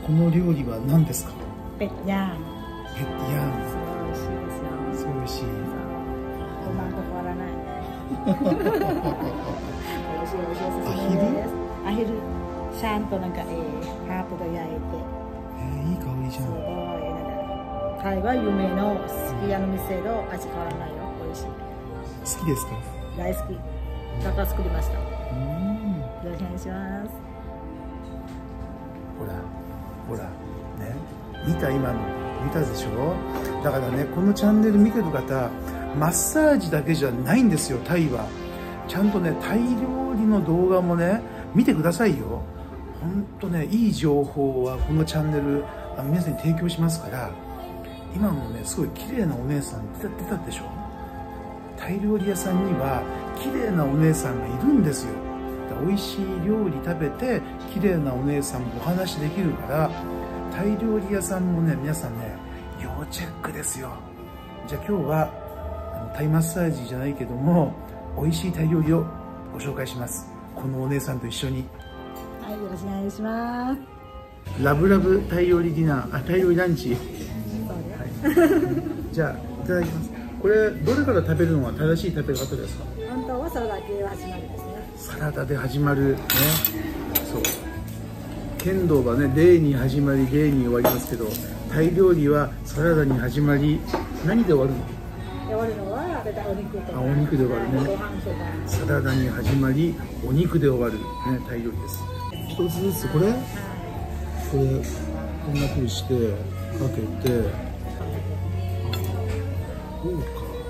この料理は何ですか？ เป็ดย่าง。 ペッヤン。 すごい美味しいですよ。 すごい美味しい。 ごまんと変わらない。美味しい美味しいおすすめです。アヒルちゃんとなんかハートで焼いて。 いい香りじゃん。 すごいね。タイは有名のすき家の店の味変わらないよ。美味しい。 好きですか？ 大好き。だから作りました。ようん。 ろしくお願いします。 ほらほらね、今の見たでしょ。だからね、このチャンネル見てる方、マッサージだけじゃないんですよ。タイはちゃんとね、タイ料理の動画もね見てくださいよ。ほんとね、いい情報はこのチャンネル皆さんに提供しますから。今もね、すごい綺麗なお姉さん出たでしょ。タイ料理屋さんには綺麗なお姉さんがいるんですよ。美味しい料理食べて綺麗なお姉さんもお話できるから、タイ料理屋さんもね、皆さんね要チェックですよ。じゃあ今日はタイマッサージじゃないけども、美味しいタイ料理をご紹介します。このお姉さんと一緒に。 はい、よろしくお願いします。 ラブラブタイ料理ディナー、タイ料理ランチ。はい、じゃあいただきます。これどれから食べるのが正しい食べ方ですか？ 本当はサラダ系は始まりですね。 サラダで始まるね。そう、剣道はね、礼に始まり礼に終わりますけど、タイ料理はサラダに始まり何で終わるの？ 終わるのは大体お肉とか。 お肉で終わるね。 ご飯とか。 サラダに始まりお肉で終わるね、タイ料理です。一つずつこれこんなふうにしてかけて、こうか。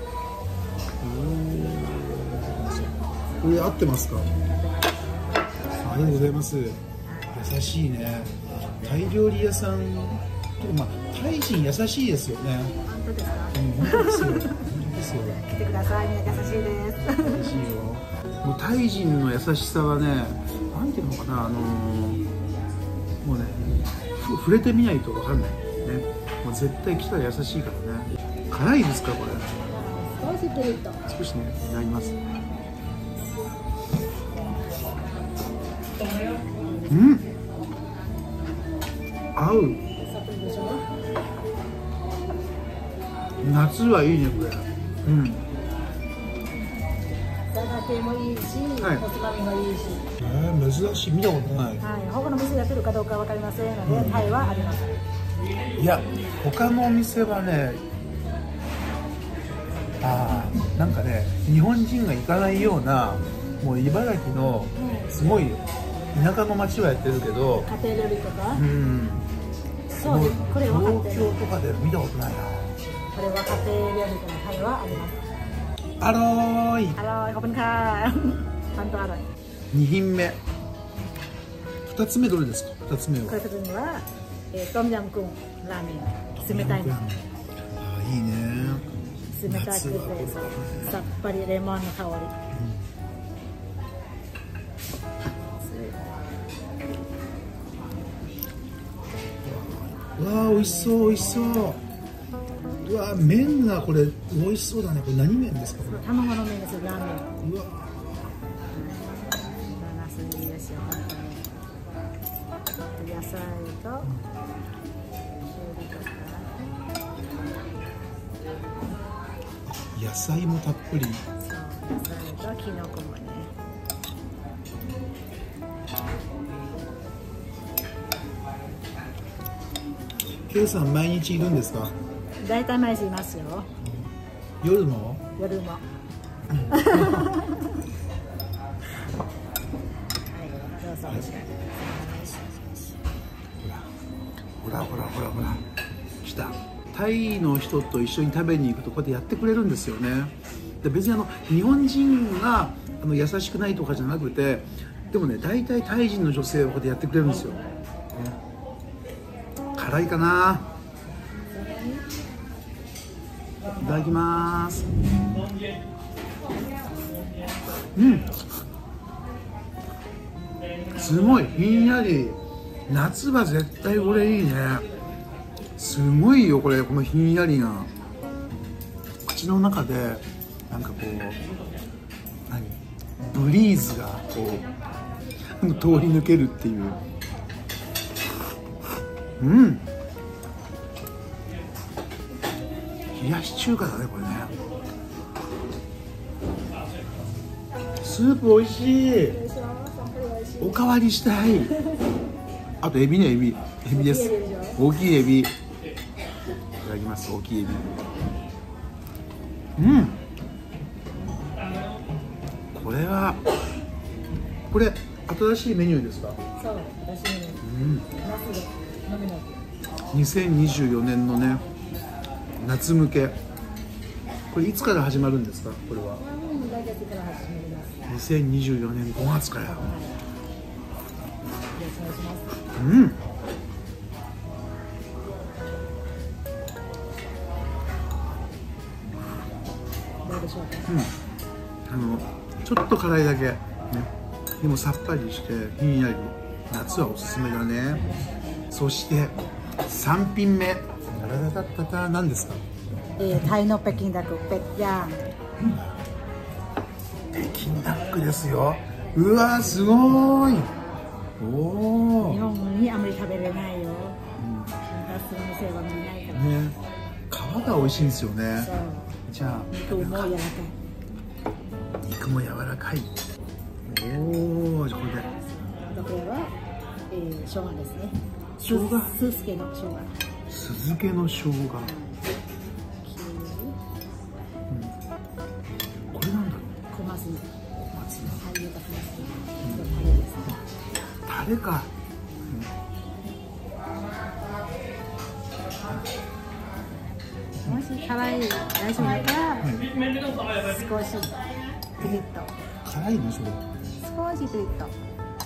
これ合ってますか？ありがとうございます。優しいね。タイ料理屋さん、タイ人優しいですよね。 本当ですか？ 本当ですよ。本当ですよ。 来てくださいね、優しいです。 優しいよ。もうタイ人の優しさはね、なんていうのかな、もうね、触れてみないとわかんないね。もう絶対来たら優しいからね。辛いですかこれ？ 少しピリッと。 少しね、いただきます。うん、合う。夏はいいねこれ。うん。 サラダ系もいいし、 はい、 おつまみもいいし。 珍しい、見たことない。 はい、他の店やってるかどうかわかりませんので、タイはあります。 いや、他のお店はね、なんかね、日本人が行かないような、もう茨城のすごい田舎の町はやってるけど、 家庭料理とか、 そう、これ東京とかで見たことないな。 これは家庭料理とかタイはあります。 アローイ。 アローイ、ขอบคุณค่ะ本当アロイ。 2品目。2つ目どれですか？2つ目は。 2つ目はトムヤムクンラーメン。冷たいの。 いいね。 冷たくてさっぱりレモンの香り。 うわー、美味しそう美味しそう。うわー、麺がこれ美味しそうだね。これ何麺ですか？ 卵の麺ですよ、ラーメン。 うわ。 ナスいいですよ。野菜と野菜もたっぷり。 そう、野菜とキノコもね。 ケイさん毎日いるんですか？ だいたい毎日いますよ。 夜も？ 夜も。はい、どうぞ。 ほら来た。タイの人と一緒に食べに行くとこうやってやってくれるんですよね。で、別に日本人が優しくないとかじゃなくて、でもね、大体タイ人の女性はこうやってやってくれるんですよ、ね。辛いかな。いただきます。すごいひんやり。夏は絶対これいいね。すごいよこれ、このひんやりが口の中でなんかこうブリーズがこう通り抜けるっていう。 うん。冷やし中華だねこれね。スープ美味しい。おかわりしたい。あとエビね、エビです。大きいエビ。いただきます。大きいエビ。うん。これ新しいメニューですか？ そう、新しいメニュー。うん。 2024年のね、夏向け。これいつから始まるんですか？これは。2024年5月から。うん。 どうでしょうか。 うん。ちょっと辛いだけ。ね。でもさっぱりしてひんやり。夏はおすすめだね。そして3品目。何ですか？ タイの北京ダック、ペッヤン。 北京ダックですよ。うわーすごい。おお。 日本にあまり食べれないよ。夏の店は見ないから。 ね。皮が美味しいんですよね。 そう。 じゃあ肉も柔らかい。 肉も柔らかい。おお、じゃあこれで。 これは、生姜ですね。 生姜。 酢漬けの生姜。 酢漬けの生姜。これなんだろう。 小松菜。 タレか。 もし辛い大丈夫だったら、少しピリッと。 辛いのそれ。 少しピリッと。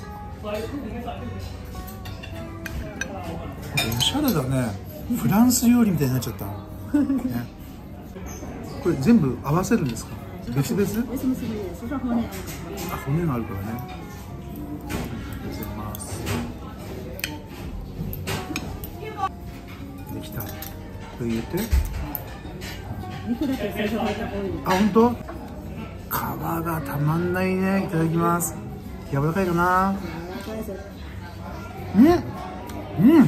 おしゃれだね。フランス料理みたいになっちゃった。ね、これ全部合わせるんですか？別々？ 別々で、それは骨あるから。 骨があるからね。ありがとうございます。できた。これ入れて。 肉だけ最初入った方がいい。 あ、本当？皮がたまんないね。いただきます。柔らかいかな。うん、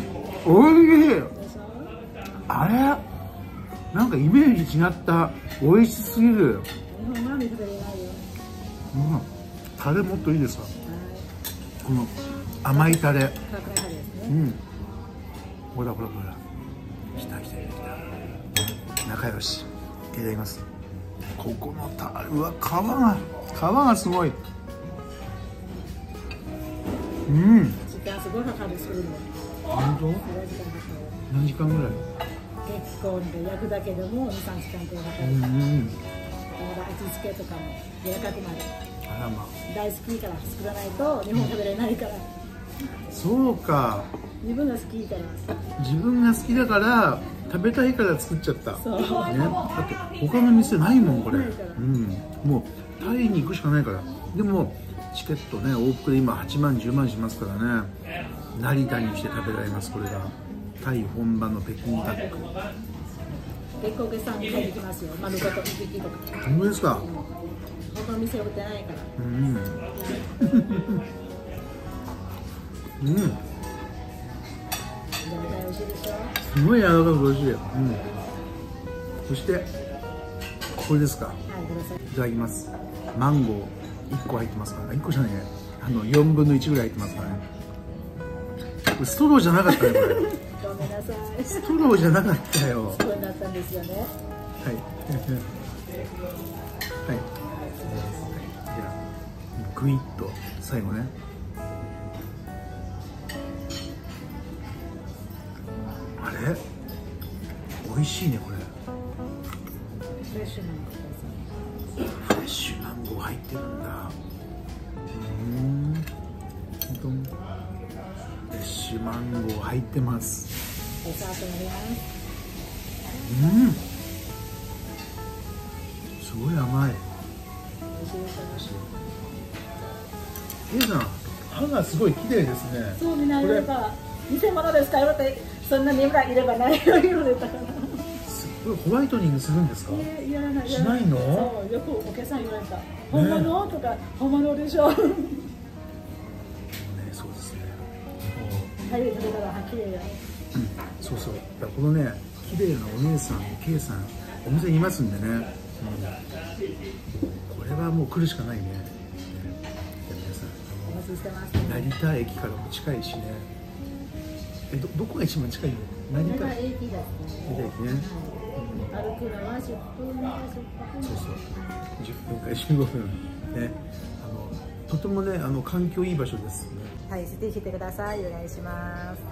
おいしい。あれ、なんかイメージ違った。美味しすぎる。タレもっといいですか？この甘いタレ。うん。ほらほらほら。来た。仲良し。いただきます。ここのタレ、うわ、皮がすごい。うん。 時間すごいかかるするの。 本当？何時間ぐらい？ 結構焼くだけでも2、3時間くらいかかる。味付けとかも柔らかくなる。 あらま。 大好きから作らないと日本食べれないから。 そうか。 自分が好きから。 自分が好きだから食べたいから作っちゃった。 そう。 ね。だって他の店ないもんこれ。うん。もうタイに行くしかないから。でもチケットね往復で今8万10万しますからね。成田にして食べられますこれが。タイ本場の北京ダック。 結構お客さんに入ってきますよ。丸ごと1匹とか。 本当ですか？ 他の店売ってないから。 うん。うん。 美味しいでしょ？ すごい柔らかく美味しい。うん。そしてこれですか？はい、 ください。 いただきます。マンゴー1個入ってますからね。1個じゃないね。4分の1ぐらい入ってますからね。これストローじゃなかったねこれ。 ごめんなさい。 ストローじゃなかったよ。 そうなったんですよね。はい。 はい。じゃあグイッと最後ね。あれ？美味しいねこれ。 フレッシュマンゴー。 フレッシュマンゴー入ってるんだ。フレッシュマンゴー入ってます。 お砂糖入れます。 すごい甘い。Aさん、歯がすごい綺麗ですね。 そうみんな言われた。偽物ですか？言われて、そんなにいればないよ言われたから。 これホワイトニングするんですか？ やらない。 しないの？ そう、よくお客さん言われた。本物とか本物でしょ。ね、 そうですね。 はい、それから綺麗や。 そうそう、だからこのね綺麗なお姉さん K さんお店にいますんでね、これはもう来るしかないね。皆さんお待ちしてます。 成田駅からも近いしね。どこが一番近いの？成田駅駅だ。 成田駅ね。 歩くのは10分か15分。 そうそう。10分から15分ね。とてもね環境いい場所ですね。 はい、指定してください。お願いします。